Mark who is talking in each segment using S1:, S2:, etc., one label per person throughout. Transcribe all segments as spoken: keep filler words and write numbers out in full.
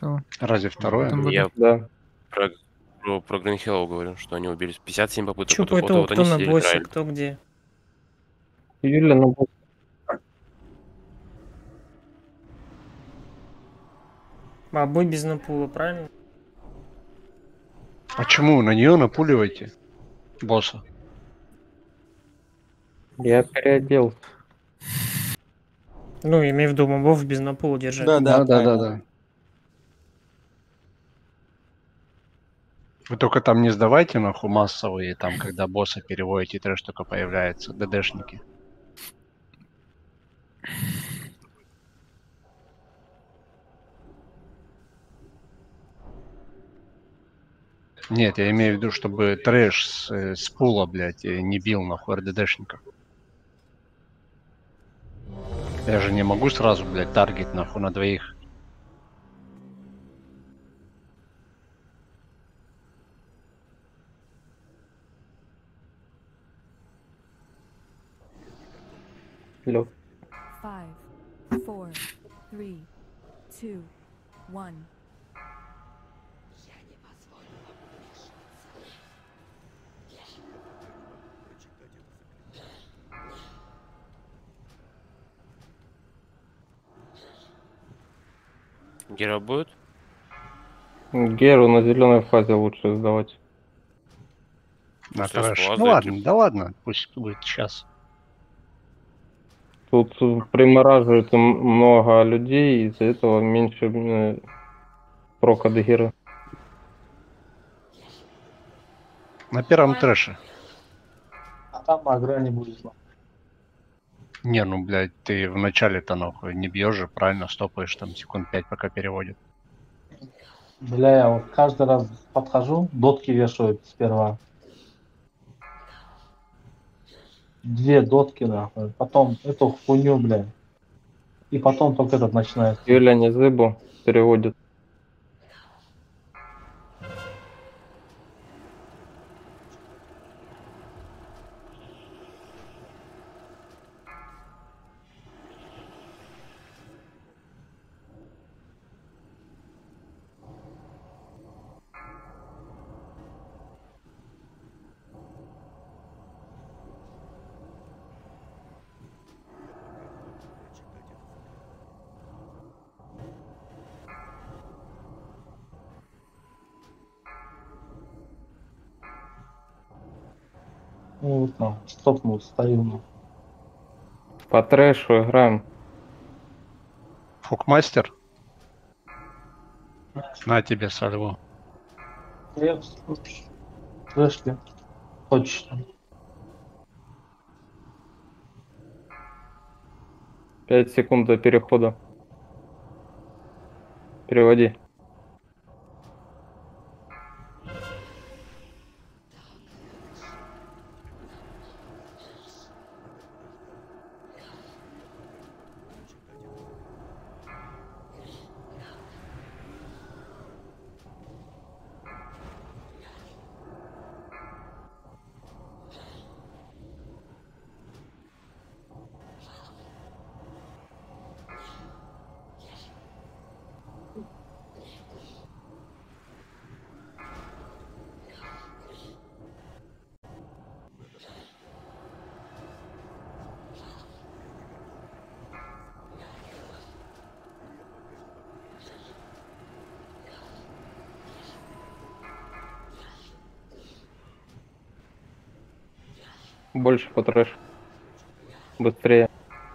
S1: что
S2: Разве второе?
S1: там
S3: Я
S1: было?
S4: Да.
S3: про, про, про Green Hill говорю, что они убили пятьдесят семь попыток.
S5: Чё
S3: Вот,
S5: по
S3: вот,
S5: итогу,
S3: вот
S5: кто
S3: они
S5: на
S3: сидели,
S5: боссе,
S3: драли.
S5: кто где?
S4: Юля, ну,
S5: А бой без напула, правильно?
S2: А чему? На нее напуливайте босса.
S4: я переоделся.
S5: Ну, имею в виду мобов без напула держать.
S6: Да, да,
S2: Да, да, да,
S6: правильно.
S2: да. Вы только там не сдавайте нахуй массовые, там, когда босса переводите, трэш только появляется, ДДшники. Нет, я имею в виду, чтобы трэш с, э, с пула, блядь, э, не бил нахуй РДДшников. Я же не могу сразу, блядь, таргет нахуй на двоих.
S4: Лёг.
S7: Five, four, three, two, one.
S3: Гера будет?
S4: Геру на зеленой фазе лучше сдавать.
S2: На
S3: Всё,
S2: трэш.
S3: склад
S2: Ну
S3: закреп-
S2: ладно, да ладно, пусть будет сейчас.
S4: Тут э, примораживает м- много людей, из-за этого меньше э, прока до гера.
S2: На первом трэше.
S6: А там агра не будет.
S2: Не, ну, блядь, ты в начале-то нахуй не бьешь же, правильно, стопаешь там секунд пять, пока переводит.
S6: Бля, я вот каждый раз подхожу, дотки вешают сперва. Две дотки, нахуй. Потом эту хуйню, бля. И потом только этот начинает.
S4: Юля не зыбу переводит.
S6: Ну, вот там, стопнул, стою. Ну.
S4: По трэшу играем.
S2: Фукмастер? На тебе сорву.
S6: Я трэшки. Хочешь там.
S4: Пять секунд до перехода. Переводи. Больше по трэшу. Быстрее.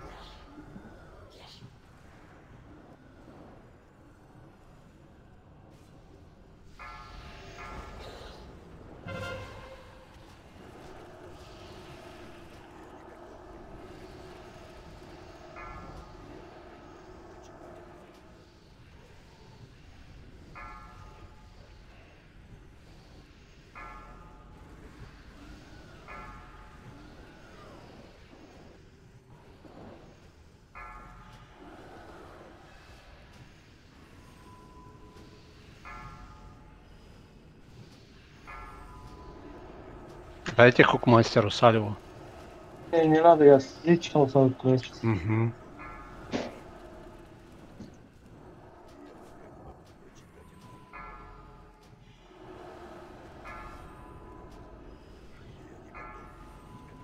S2: Дайте хукмастеру сальву.
S6: Не, не надо, я сличил свой трэш.
S2: Угу.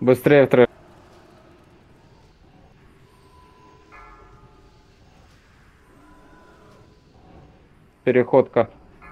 S4: Быстрее в трэш. Переходка.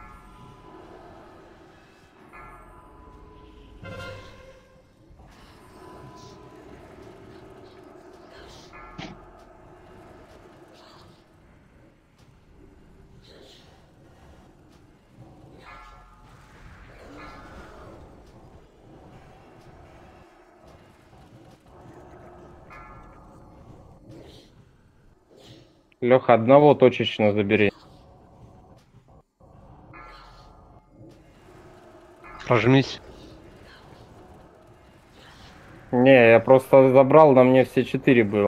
S4: Леха, одного точечно забери.
S2: Прожмись.
S4: Не, я просто забрал, на мне все четыре было.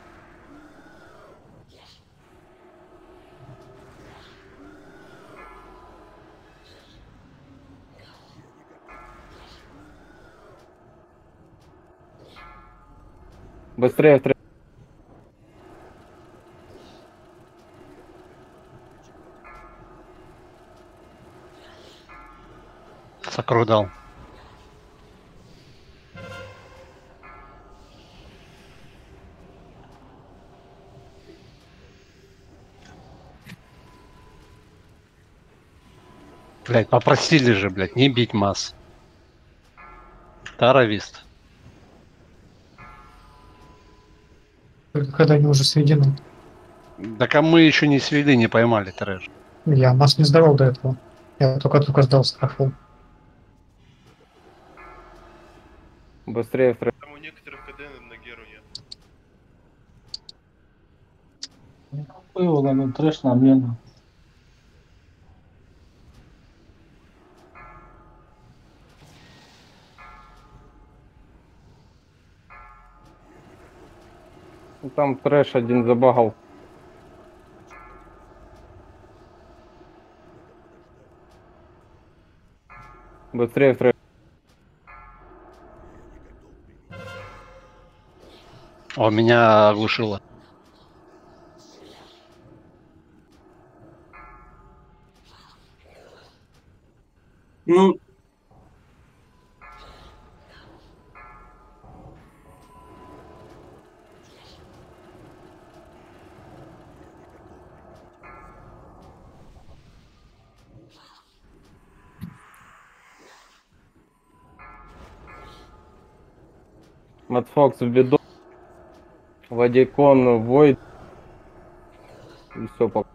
S4: Быстрее в трэш.
S2: Сокру дал. Блять, попросили же, блять, не бить масс. Таровист.
S1: Только когда они уже сведены.
S2: Так а мы еще не свели, не поймали трэш.
S1: Я нас не сдавал до этого. Я только-только сдал страховку.
S4: Быстрее в трэш.
S8: Там у некоторых КД на Геру нет.
S6: Было, ну трэш на обмен.
S4: Там трэш один забагал. Быстрее в трэш.
S2: О, меня оглушило.
S9: Ну,
S4: Матфокс в беду. Вадикон, Войд. И все пока.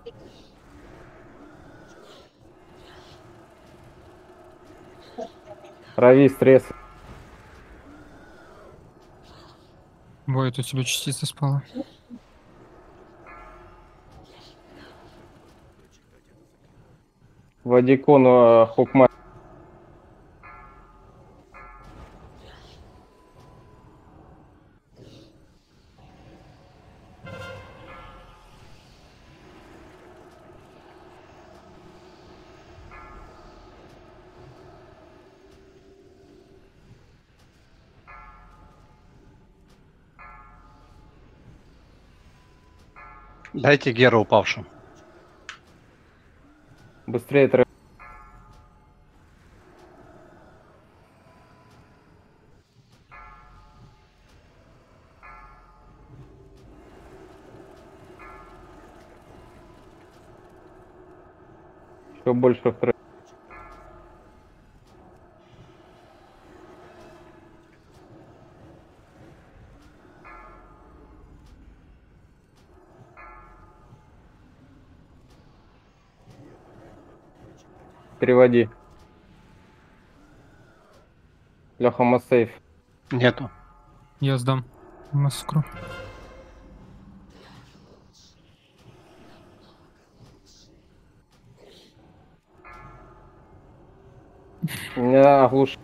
S4: Рави, стресс.
S10: Воет, у тебя частица спала.
S4: Вадикон, э, Хукма.
S2: Дайте Гера упавшим.
S4: Быстрее трэш. Еще больше в трэш. Переводи. Леха, массейв.
S2: Нету.
S10: Я сдам маскру.
S4: Меня оглуш.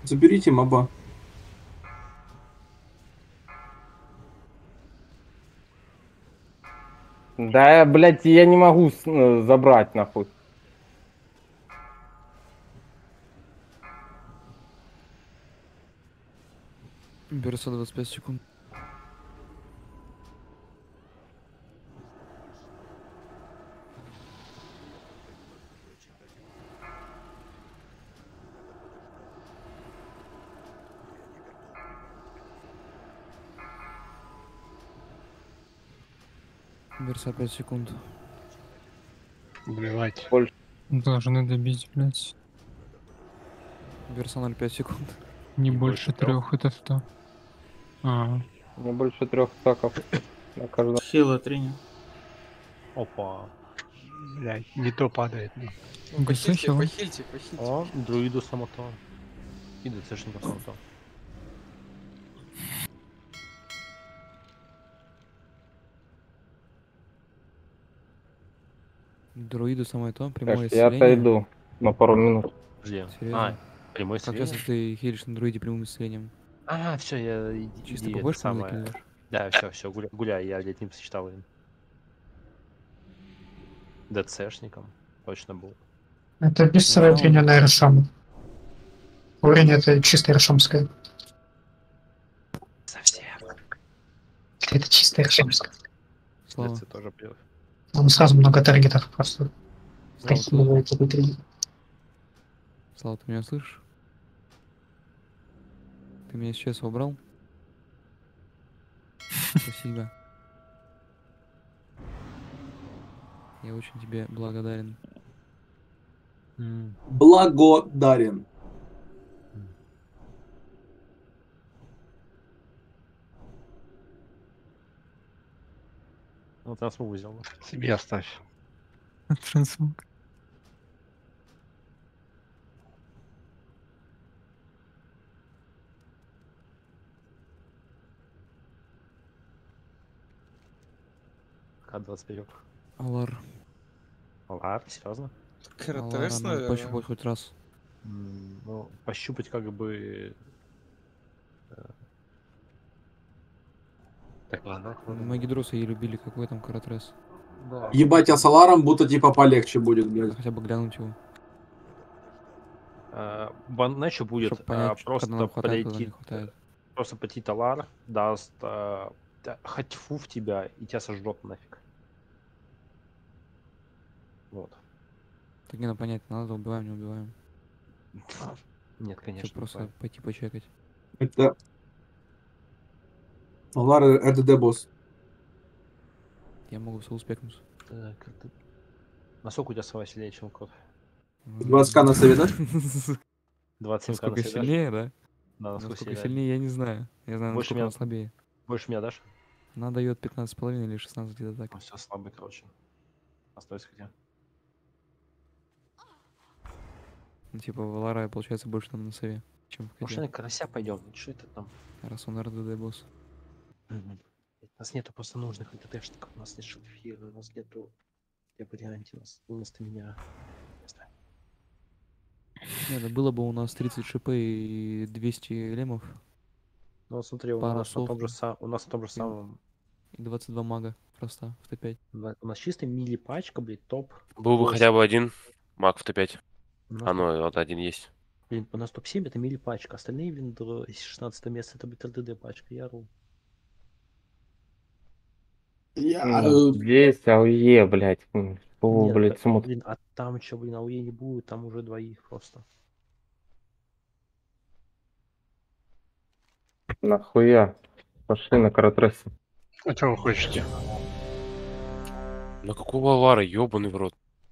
S9: Заберите моба.
S4: Да, блядь, я не могу с- э, забрать, нахуй.
S10: Берса двадцать пять секунд. Берса пять секунд.
S2: Убивать.
S10: Должны добить, блядь. Берса ноль пять секунд. Не больше трех, это что? А,
S4: Не больше трех стаков на каждом.
S5: Хила тренер.
S2: Опа. Блядь, не то падает. ну.
S10: Гусехи, он?
S11: Похильте, похильте.
S3: О, друиду самото. И ДЦшника самото.
S10: Друиду самое то, прямое
S4: Конечно, я
S10: исцеление.
S4: отойду на пару минут.
S3: Где?
S10: Серьезно?
S3: А, прямой
S10: Как
S3: исцеление?
S10: раз ты хилишь на друиде прямым исцелением.
S3: А, все, я иди,
S10: Чисто
S3: иди,
S10: по
S3: это
S10: бошкам
S3: самое.
S10: закидываешь?
S3: Да, все, все, гуляй, гуляй, я блядь, не посчитал им. ДЦшником. Точно был.
S1: Это бисовая
S10: Ну,
S1: тренер на Решам. Уровень это чисто решамская.
S3: Совсем.
S1: Это чисто решамская.
S10: Слава.
S3: ДЦ тоже пьет.
S1: Там сразу много таргетов просто.
S10: Слава,
S1: Какие бывают такие тренеры.
S10: Слава, ты меня слышишь? Ты меня сейчас убрал? Спасибо. Я очень тебе благодарен.
S9: Благодарен.
S3: Ну, трансфу взял.
S2: Себе оставь.
S10: Трансмог.
S3: К двадцать пять.
S10: Алар.
S3: Алар, серьезно?
S11: КРТС,
S10: Алара, надо
S11: наверное.
S10: пощупать хоть раз.
S3: М, Ну, пощупать как бы... э, Так, ладно.
S10: Мы гидросы еле любили, какой там каратрес.
S3: Да.
S9: Ебать, а с Аларом будто типа полегче будет, блядь.
S10: Хотя бы глянуть его.
S3: Баннечу будет
S10: Чтоб понять,
S3: а,
S10: что-
S3: просто
S10: когда нам хватает, когда
S3: полетит,
S10: не хватает.
S3: просто пойти талар, даст а, та- хатьфу в тебя и тебя сожжет нафиг. Вот.
S10: Так не, ну понять, надо, убиваем, не убиваем.
S3: Нет,
S10: Чтоб
S3: конечно.
S10: просто
S3: правильно.
S10: пойти почекать.
S9: Это... Алар РДД босс.
S10: Я могу соуспекнуть.
S3: Так, это- Насколько у тебя сова сильнее, чем кот?
S9: двадцать ка на сове, да?
S3: двадцать семь к
S10: Насколько сильнее, да?
S3: Да, насколько
S10: Насколько
S3: сильнее.
S10: сильнее, я не знаю. Я знаю,
S3: Больше
S10: насколько
S3: меня-
S10: он слабее.
S3: Больше меня дашь?
S10: Она дает пятнадцать с половиной или шестнадцать где-то так.
S3: Он все слабый, короче. Остается хотя.
S10: Ну, типа, в Лара получается больше там на сове, чем в
S3: Может,
S10: коте.
S3: на карася пойдем? Что это там?
S10: Раз он РДД босс.
S3: Мгм. У нас нету просто нужных ЛТТшников, у нас нет шельфира, у нас нету... Я варианте, у нас вместо меня... Не знаю.
S10: Не, да было бы у нас тридцать шп и двести лемов
S3: Ну вот смотри, у
S10: Пара
S3: нас на том же
S10: сов.
S3: са- у нас на том же
S10: И-
S3: самом...
S10: и двадцать два мага просто в Т пять.
S3: на- У нас чисто мили пачка, блядь, топ. Был
S12: Был бы хотя бы один маг в Т пять.
S3: У нас,
S12: А ну, вот один есть.
S3: блин, у нас топ семь это мили пачка, остальные, блин, до шестнадцатого места это, блядь, РДД пачка, я ру.
S9: Я...
S4: Ну, Здесь АУЕ, блядь. М, Фу,
S3: Нет,
S4: блядь,
S3: так,
S4: смотри.
S3: блин, а там что, блин, АУЕ не будет, там уже двоих просто.
S4: Нахуя? Пошли на каратрессе.
S2: А что вы хотите?
S12: На какого Алара, ёбаный в рот?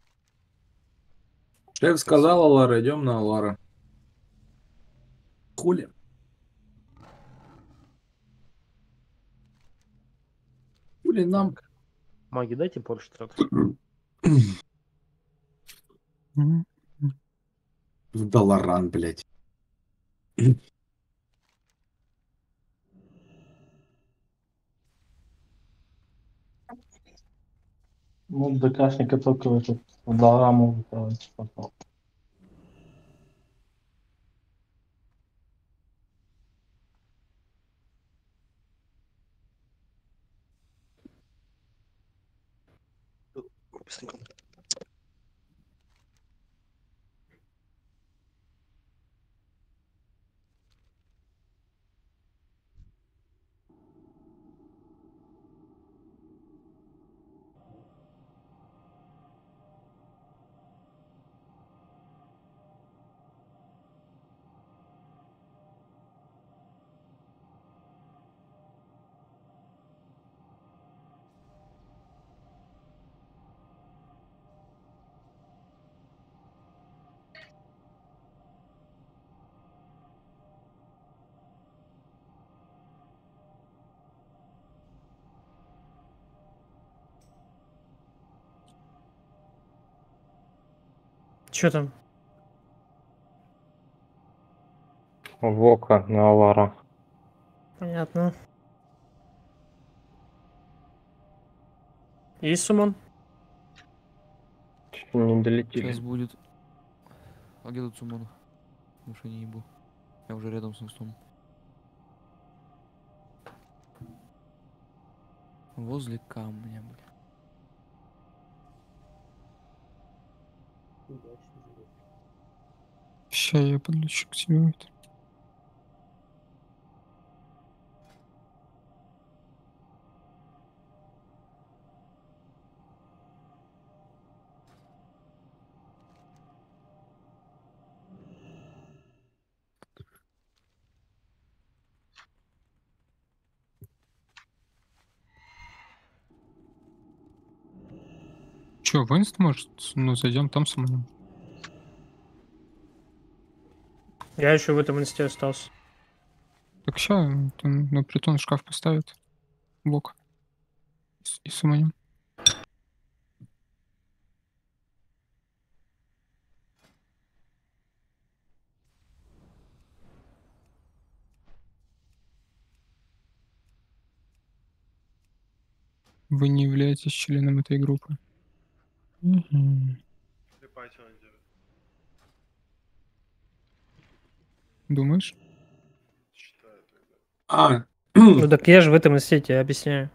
S9: Шеф сказал Алара, идем на Алара. Хули? Хули нам?
S3: Маги, дайте Порш трет.
S10: Мгм.
S9: В Даларан, блядь.
S6: Ну, ДКшника только в этот в Далара могут делать потом.
S3: быстренько.
S5: Чё там?
S4: Вока на Алара.
S5: Понятно. Есть сумон?
S4: Чё не долетели.
S10: Сейчас будет. А где тут Сумон? Потому что я не ебу. Я уже рядом с инстом. Возле камня, бля. Ща я подлечу к тебе. вот. Чё, в инст может? Ну, зайдем там самому.
S5: Я еще в этом инсте остался.
S10: Так ща, там на притон шкаф поставит. Блок. И самонем. Вы не являетесь членом этой группы. Мгм.
S8: Слепать он делает.
S10: Думаешь?
S8: Считаю тогда.
S9: А,
S5: Ну так я же в этом инсте тебе объясняю.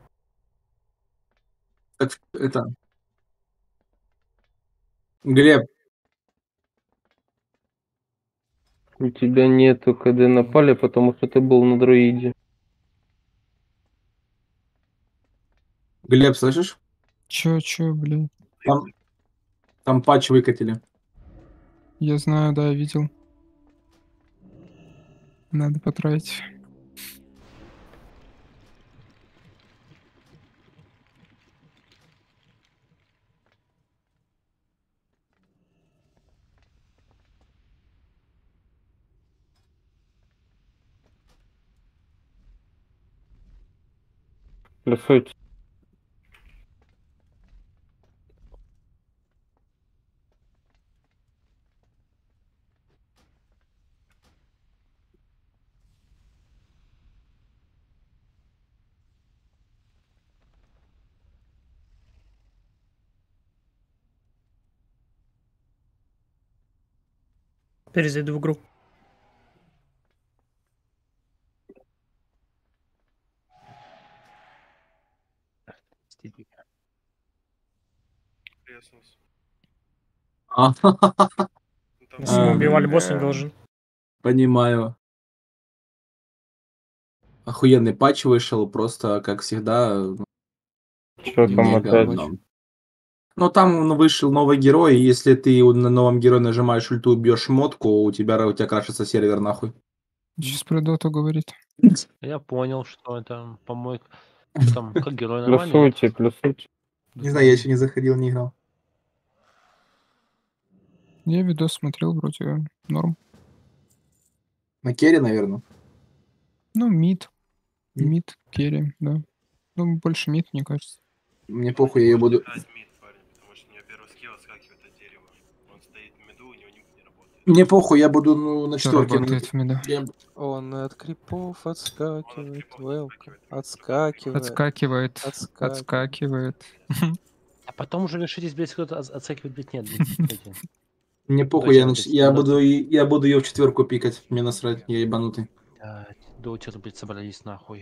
S9: так это... Глеб,
S4: У тебя нету КД напали, потому что ты был на друиде.
S9: Глеб, слышишь?
S10: Чё, чё, блядь?
S9: Там, там патч выкатили.
S10: Я знаю, да, видел. Надо потратить.
S4: Плюсуйте.
S5: Перезайду в игру.
S8: Преснулся.
S9: А,
S8: Ну, там
S5: Если мы
S9: А,
S5: убивали босса, не
S4: да.
S5: должен.
S9: понимаю. Охуенный патч вышел, просто, как всегда,
S4: Что там
S9: не
S4: опять?
S9: говно. Ну, там вышел новый герой, и если ты на новом герое нажимаешь ульту, бьешь мотку, у тебя, у тебя крашится сервер нахуй.
S10: Сейчас про доту говорит.
S3: Я понял, что это помойка. Что там, как герой нормальный?
S4: Плюсуйте, плюсуйте.
S9: Не знаю, я еще не заходил, не играл.
S10: Я видос смотрел, вроде норм.
S9: На керри, наверное.
S10: Ну, мид.
S9: Мид.
S10: Мид, керри, да. Ну, больше мид, мне кажется.
S9: Мне похуй, я ее буду...
S8: играть мид, парень, потому что у него первый скилл отскакивает от дерева. Он стоит в миду, у него ник не работает.
S9: Мне похуй, я буду ну, на
S10: Всё
S9: четверке.
S10: работает в мида.
S9: Я-
S3: Он от крипов
S8: Он от
S3: отскакивает,
S8: крипов
S3: велка,
S8: отскакивает.
S3: отскакивает.
S10: Отскакивает.
S3: Отскакивает.
S10: Отскакивает.
S3: А потом уже решитесь, блядь, кто-то от- отскакивает, блядь, нет. блядь, эти.
S9: Мне похуй, я,
S3: Доча,
S9: нач-
S3: блядь,
S9: я,
S3: надо-
S9: буду, и- я буду ее в четверку пикать. Мне насрать, я ебанутый.
S3: Блядь, доучеры, блядь, собрались нахуй.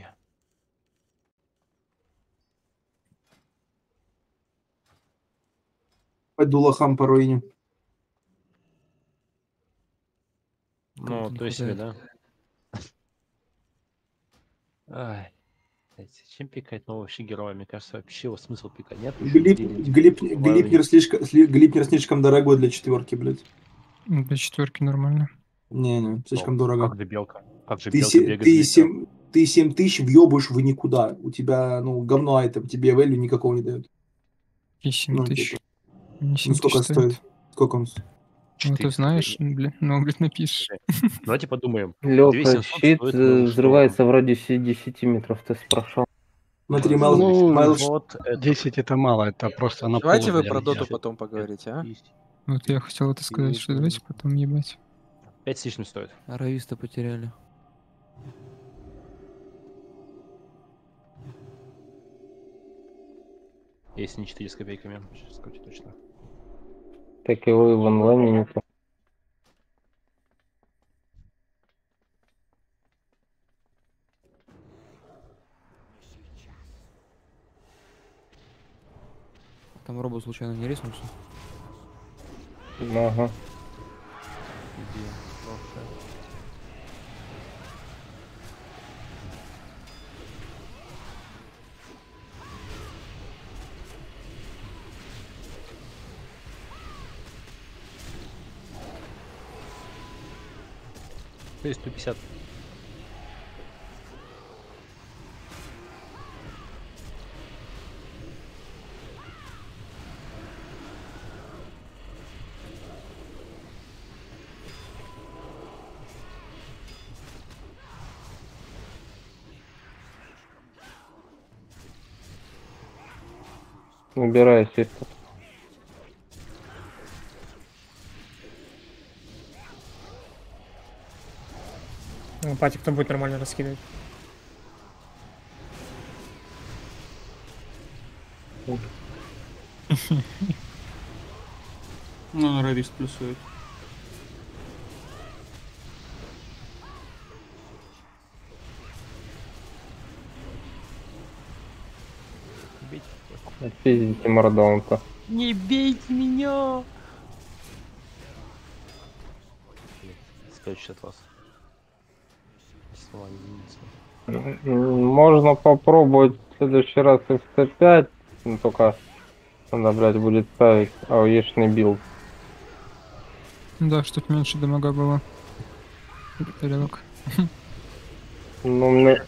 S9: Пойду лохам по руине.
S3: Ну,
S10: не
S3: то есть себе,
S10: хватает.
S3: да? Ай. Блядь, зачем пикать нового вообще героя? Мне кажется, вообще его смысл пикать нет.
S9: Глип, глип, глипнер, слишком, сли- глипнер слишком дорогой для четверки, блядь.
S10: Для четверки нормально.
S9: Не-не, слишком дорого.
S3: Как же белка? Как же
S9: Ты,
S3: белка
S9: се-
S3: бегает
S9: ты,
S3: с глипнером?
S9: семь, ты семь тысяч въебываешь в никуда. У тебя, ну, говно айтем, тебе вэлю никакого не дают.
S10: И семь
S9: Ну,
S10: тысяч.
S9: типа,
S10: Не
S9: ну
S10: семь
S9: сколько
S10: тысяч
S9: стоит?
S10: стоит.
S9: Сколько он?
S10: Ну ты знаешь, блин, ну, блин, напишешь.
S3: Давайте подумаем.
S4: Лёха,
S3: две тысячи семьсот
S4: щит
S3: стоит
S4: э,
S3: Mail
S4: взрывается в радиусе десяти метров, тест прошел.
S9: Смотри,
S3: Mail
S9: Mail-
S2: Ну,
S9: Mail-
S3: вот это.
S2: десять это мало, это просто на
S11: Давайте
S2: полу,
S11: вы про
S2: блядь,
S11: доту
S2: идёт.
S11: потом поговорите, а?
S10: Вот я хотел это сказать, что давайте потом ебать.
S3: пять с лишним стоит.
S10: Арависта потеряли.
S3: Если не четыре с копейками. Сейчас скажу точно.
S4: Так его и в онлайне нету.
S10: Там робот случайно не реснулся?
S4: Ага.
S3: Где? Вообще. То есть сто пятьдесят.
S4: Убирай щит.
S5: Ну, патик там будет нормально раскидывать.
S9: Ну, Равис плюсует.
S4: Отпиздите мордаунта.
S3: Не бейте меня! Спрячься от вас. Слова не видится.
S4: М, Можно попробовать в следующий раз эф тэ пять, но только надо, блядь, будет ставить ауешный билд.
S10: Да, чтоб меньше дамага было. Тарелок.
S4: Ну, мне...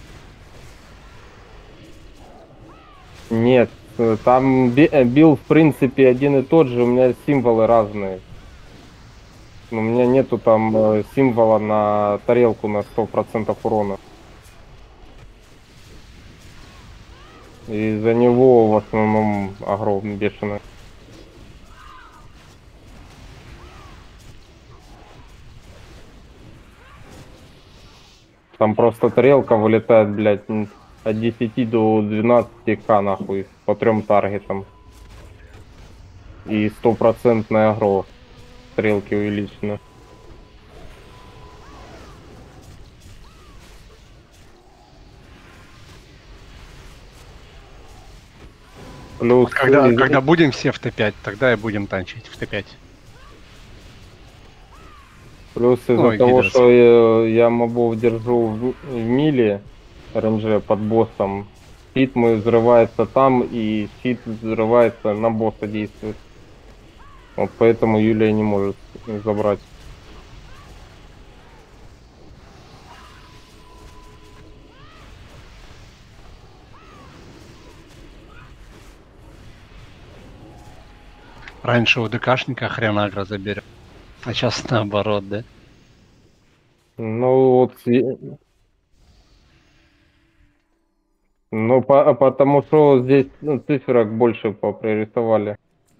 S4: Нет, э, там би- э, билд в принципе один и тот же, у меня символы разные. У меня нету там э, символа на тарелку на сто процентов урона. Из-за него в основном агро бешеное. Там просто тарелка вылетает, блядь, м, от десяти до двенадцати ка нахуй по трем таргетам. И стопроцентное агро стрелки увеличено. Плюс
S2: Когда,
S4: из-
S2: когда будем все в тэ пять, тогда и будем танчить в тэ пять.
S4: Плюс из-за
S2: Ой,
S4: того,
S2: гидос.
S4: что я, я мобов держу в, в миле, РНЖ под боссом, щит мой взрывается там, и щит взрывается на босса действует. Вот поэтому Юлия не может забрать.
S2: Раньше у ДКшника хрен агро заберем. А сейчас наоборот, да?
S4: Ну вот, и- ну по- потому что здесь ну, циферок больше попририсовали.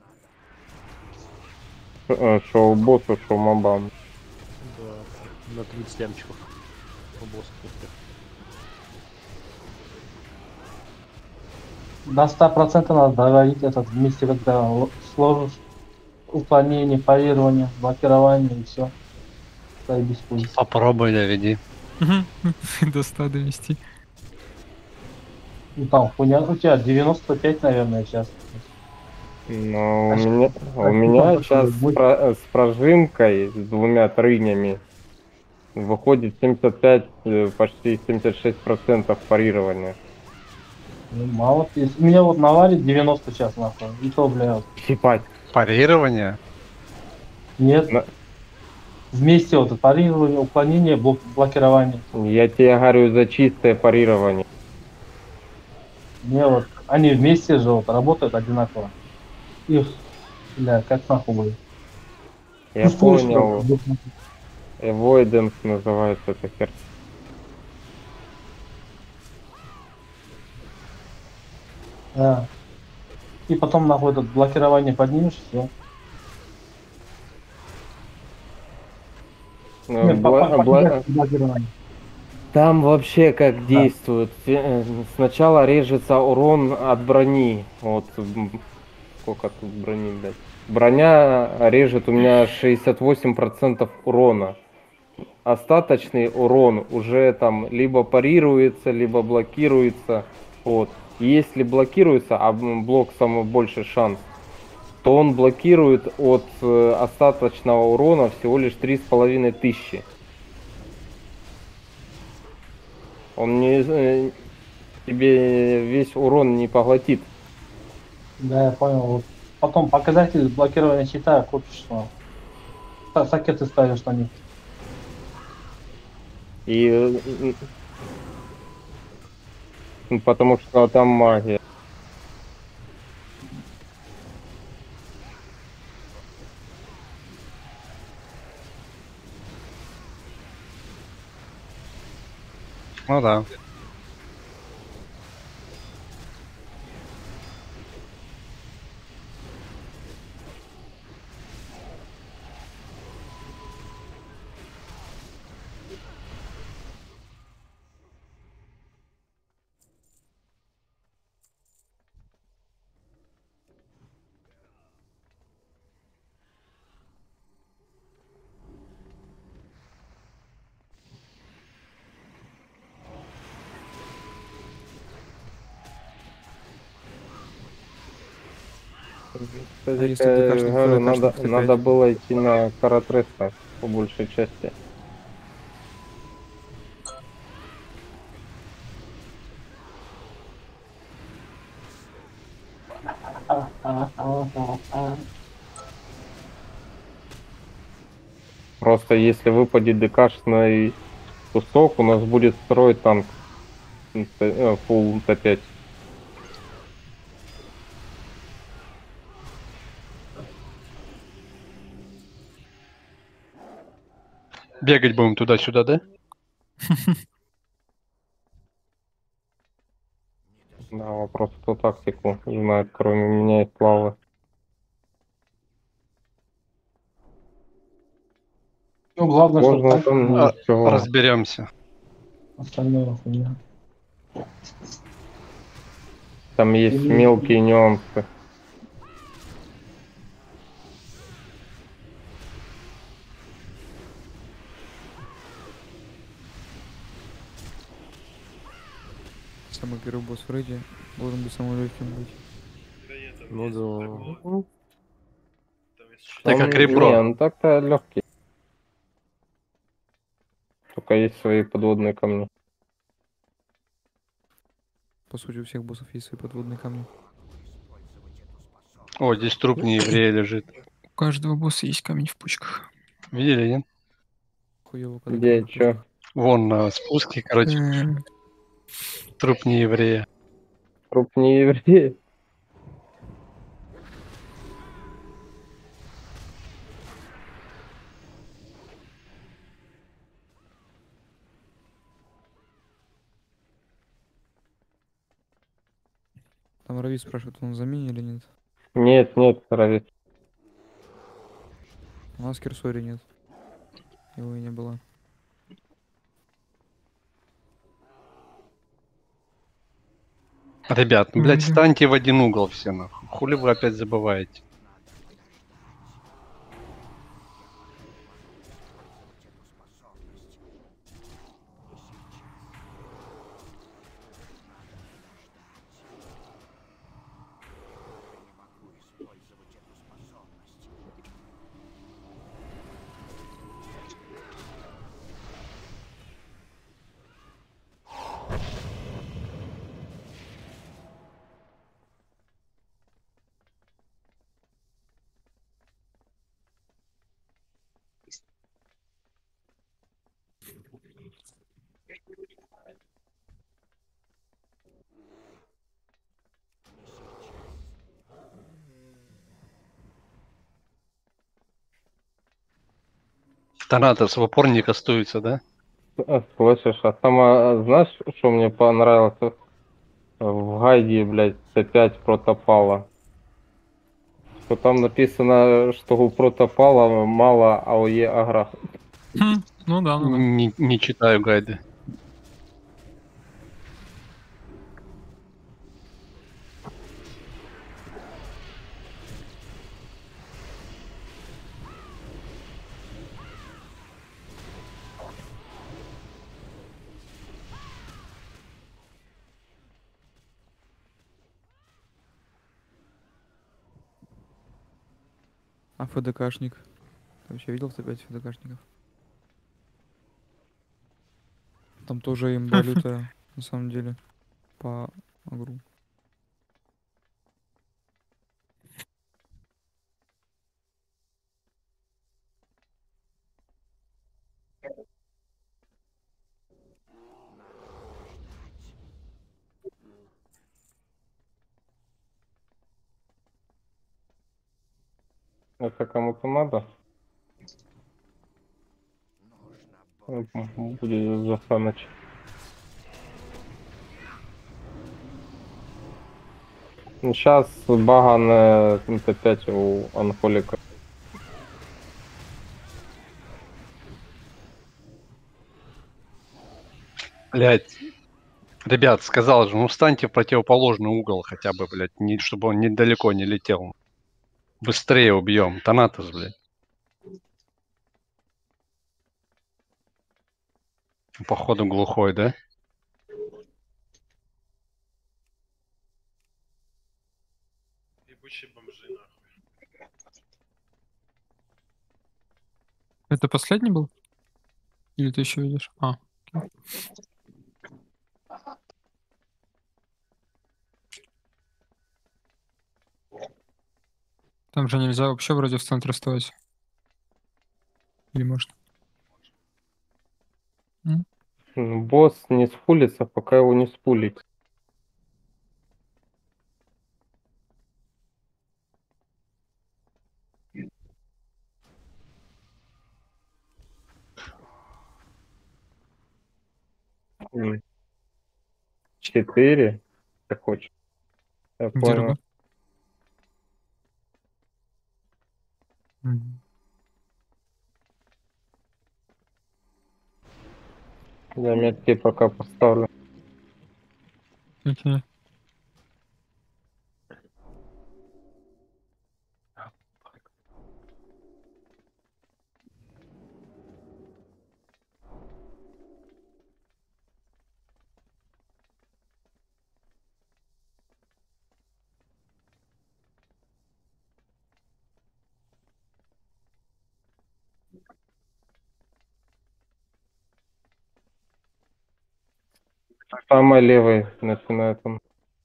S4: Э, Шо боссу, шо мобам.
S3: Да, на тридцать лямчиков. У босса.
S6: До ста процентов надо доводить этот вместе, когда л- сложишь уклонение, парирование, блокирование и все. Заебись будет.
S2: Попробуй доведи.
S10: До ста довести.
S6: Ну там хуйня, у тебя девяносто пять, наверное, сейчас.
S4: Но у
S6: А
S4: меня,
S6: щас-
S4: у
S6: а
S4: меня
S6: щас
S4: сейчас
S6: будет-
S4: с прожимкой, с двумя трынями, выходит семьдесят пять, э, почти семьдесят шесть процентов парирования.
S6: Ну, мало пиздец. У меня вот наварит девяносто сейчас нахуй. И то, блядь.
S4: Ебать.
S2: Парирование?
S6: Нет.
S4: На-
S6: Вместе вот это парирование, уклонение, блок, блокирование.
S4: Я тебе говорю за чистое парирование.
S6: Не, вот они вместе же вот работают одинаково. Их, бля, как нахуй будет.
S4: Я
S6: Ты слышишь,
S4: понял.
S6: как-
S4: Avoidance называется эта хер.
S6: Да. И потом нахуй это блокирование поднимешь, все.
S4: Ну,
S6: Нет,
S4: бла-
S6: по- по-
S4: бла-
S6: покидать блокирование.
S4: Там вообще как действует. Э, Сначала режется урон от брони. Вот м, сколько тут брони, блядь. Броня режет у меня шестьдесят восемь процентов урона. Остаточный урон уже там либо парируется, либо блокируется. Вот. И если блокируется, а м, блок самый больший шанс, то он блокирует от э, остаточного урона всего лишь три с половиной тысячи. Он не, э, тебе весь урон не поглотит.
S6: Да, я понял. Вот. Потом показатель блокирования щита купишь, что Са- сакеты ставишь на них.
S4: И э, м, потому что там магия.
S2: Ну да.
S4: Кстати,
S10: если
S4: э,
S10: ДКшник, то
S4: говорю,
S10: ДКшник
S4: надо,
S10: сто пять.
S4: надо было идти на каратреста по большей части. Просто если выпадет ДКшный кусок, у нас будет второй танк э, фулл Т пять.
S2: Бегать будем туда-сюда, да?
S4: Да, вопрос, кто тактику знает, кроме меня и Славы.
S6: Ну, главное, что
S4: Можно
S6: так
S4: там
S2: А,
S4: ничего.
S2: разберемся.
S6: остальное хуйня.
S4: Там есть
S6: Или-
S4: мелкие нюансы.
S10: Самый первый босс в рейде должен быть самым легким быть.
S8: Да я там
S12: Ну
S8: есть
S12: да.
S8: такое. Там есть
S2: Ты
S4: Там-
S2: как ребро.
S4: Не, ну так-то легкий. Только есть свои подводные камни.
S10: По сути, у всех боссов есть свои подводные камни.
S2: О, здесь труп не еврея лежит.
S10: У каждого босса есть камень в пучках.
S2: Видели, нет?
S10: Хуёво, когда
S4: Где,
S10: камень в
S4: чё?
S2: Вон на спуске, короче,
S10: М,
S2: труп не еврея.
S4: Труп не еврей.
S10: Там Рави спрашивает, он в замене или нет?
S4: Нет, нет, Равис.
S10: У нас Кирсори нет. Его и не было.
S2: Ребят, ну, блядь,
S10: Мгм.
S2: встаньте в один угол все, нахуй. Хули вы опять забываете? Танатос в упор не кастуется, да?
S4: А, слышишь, а сама, знаешь, что мне понравилось в гайде, блядь, Т пять протопала? Что там написано, что у протопала мало АОЕ агро.
S10: Хм, ну да, ну да.
S2: Не, не читаю гайды.
S10: А ФДКшник? Ты вообще видел опять ФДКшников? Там тоже имба лютая, на самом деле, по агру.
S4: Это кому-то надо? Будет за Саныч. Сейчас баган Т пять у Анхолика.
S2: Блять. Ребят, сказал же, ну встаньте в противоположный угол хотя бы, блядь, не, чтобы он недалеко не летел. Быстрее убьем. Танатос, блядь. Походу глухой, да?
S8: Ебучие бомжи, нахуй.
S10: Это последний был? Или ты еще видишь? А. окей. Там же нельзя вообще вроде в центре стоять. Или можно? М?
S4: Босс не спулится, пока его не спулить. М. Четыре? Ты хочешь? Я
S10: Где
S4: понял.
S10: рыба? Мгм.
S4: Я метки пока поставлю.
S10: Окей.
S4: Самый левый начинает он.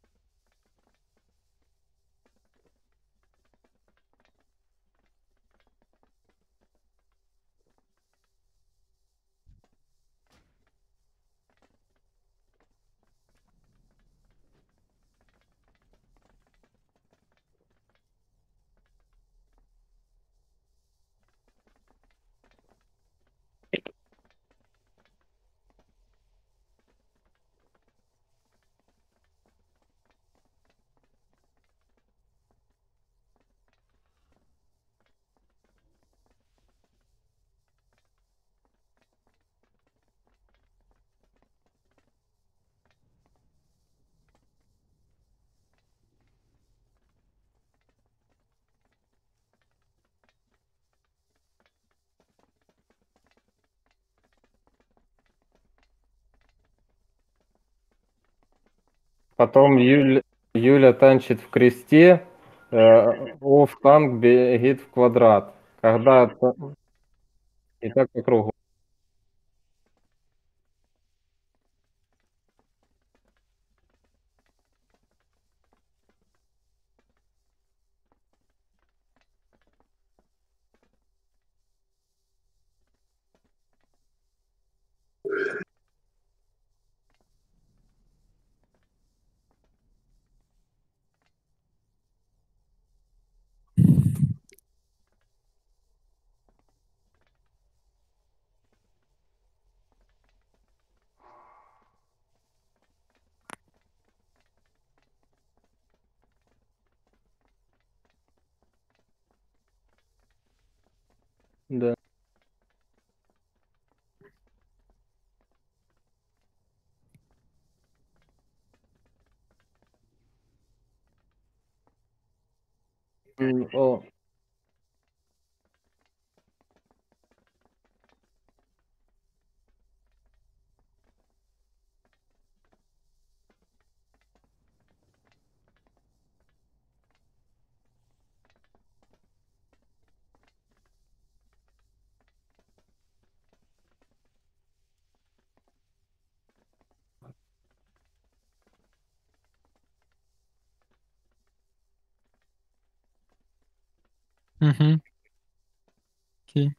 S4: Потом Юля, Юля танчит в кресте, э, оф танк бегит в квадрат. Когда это- и так по кругу. Да. М, О,
S10: Угу. Окей.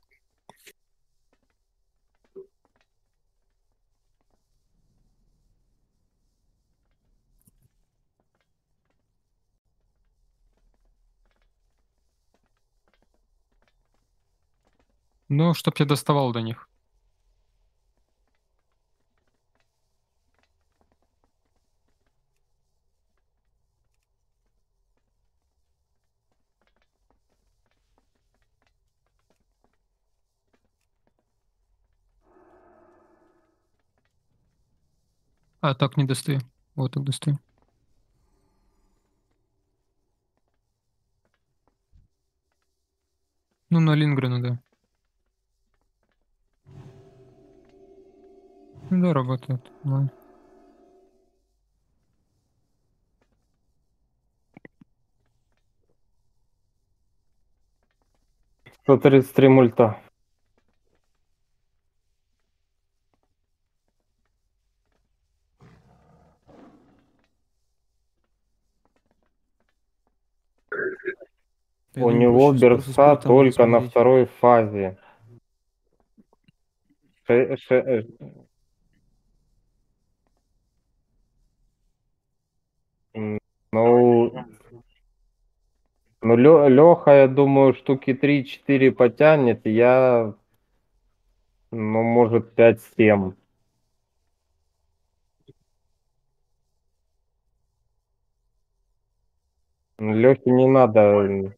S10: Ну, чтоб я доставал до них. А, так не достаю. Вот так достаю. Ну, на Лингрена, да. Ну да, работает. Ладно.
S4: сто тридцать три мульта.
S10: Я
S4: У
S10: думаю,
S4: него
S10: проще просто с
S4: берста
S10: пультом
S4: только на
S10: рассмотреть.
S4: второй фазе. Ше- ше- э, м, Ну, ну Леха, я думаю, штуки три-четыре потянет. Я, ну, может, пять-семь. Лехе не надо. м,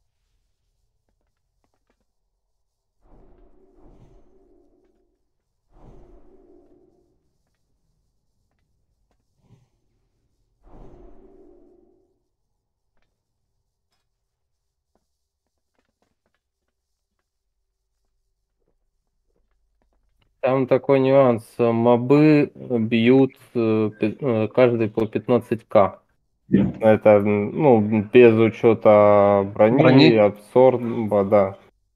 S4: Там такой нюанс. Мобы бьют э, пи- э, каждый по пятнадцать ка. Это, м, ну, без учета брони,
S2: Брони?
S4: абсорба, да.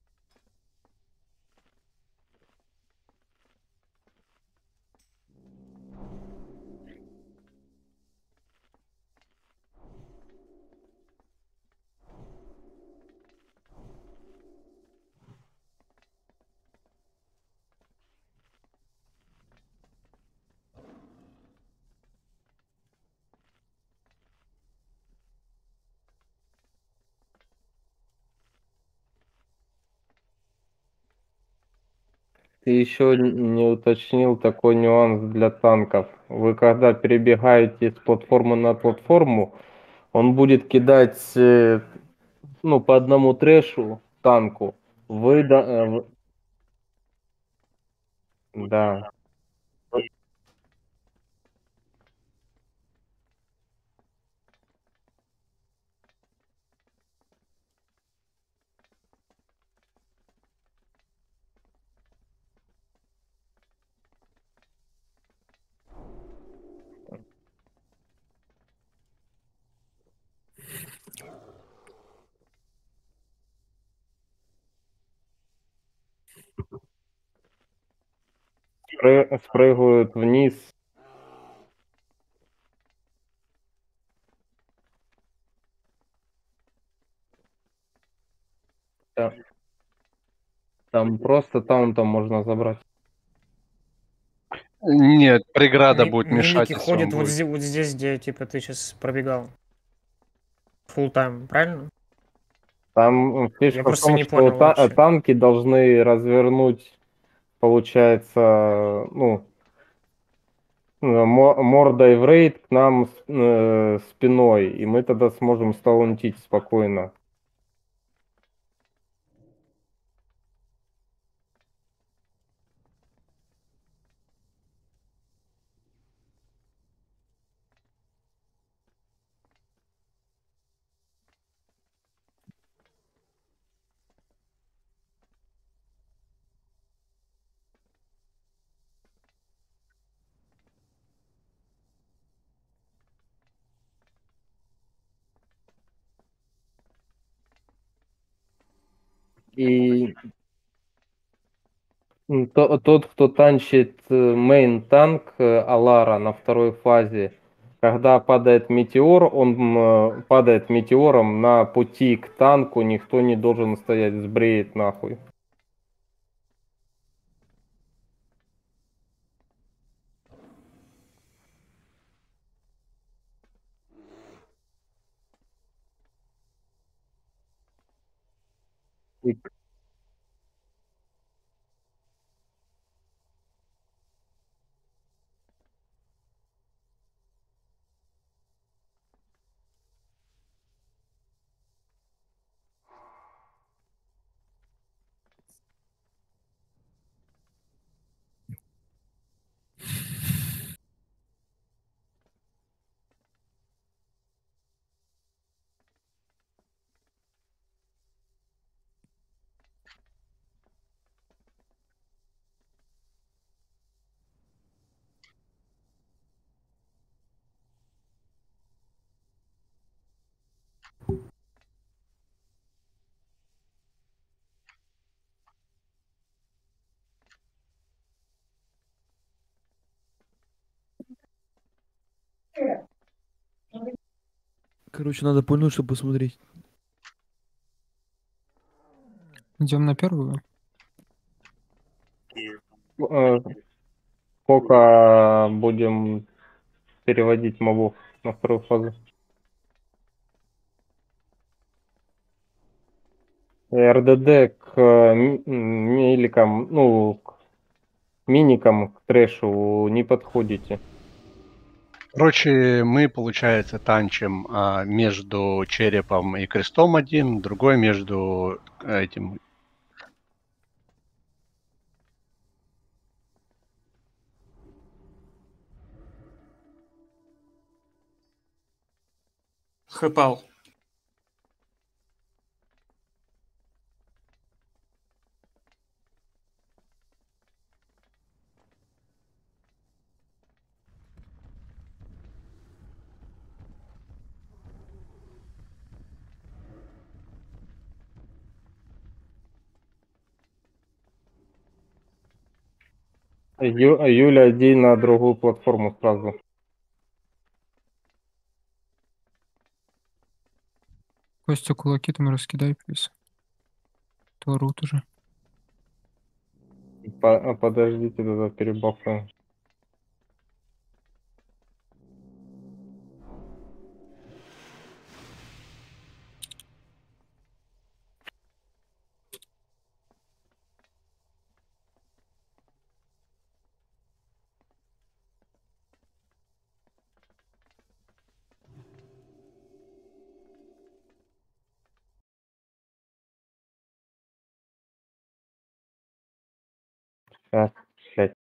S4: Ты еще не уточнил такой нюанс для танков. Вы когда перебегаете с платформы на платформу, он будет кидать, э, ну, по одному трэшу танку. Вы, да, э, в- да. Спры- спрыгивают вниз. Да. Там просто таунтом можно забрать.
S2: Нет, преграда
S5: Ми-
S2: будет,
S5: мимики
S2: вмешательством
S5: ходят вот
S2: будет.
S5: здесь, вот здесь, где типа ты сейчас пробегал. Full time, правильно?
S4: Там
S5: Я
S4: фишка в
S5: просто
S4: том,
S5: не
S4: что
S5: понял
S4: та- э,
S5: вообще.
S4: танки должны развернуть, получается, ну, э, мо- мордой в рейд к нам с- э, спиной, и мы тогда сможем стаунтить спокойно. И м, то- тот, кто танчит мейн танк э, Алара на второй фазе, когда падает метеор, он м, падает метеором на пути к танку, никто не должен стоять, сбреет нахуй. И
S11: Короче, надо пульнуть, чтобы посмотреть.
S10: Идем на первую.
S4: э, сколько будем переводить мобов на вторую фазу? РДД к э, ми- м, меликам, ну, к миникам, к трэшу не подходите.
S2: Короче, мы, получается, танчим а, между черепом и крестом один, другой между этим.
S5: Хэпал.
S4: Ю- Юля, иди на другую платформу сразу.
S10: Костя, кулаки там раскидай, плюс. Торут уже.
S4: По- Подождите, тогда перебафаем. Сейчас.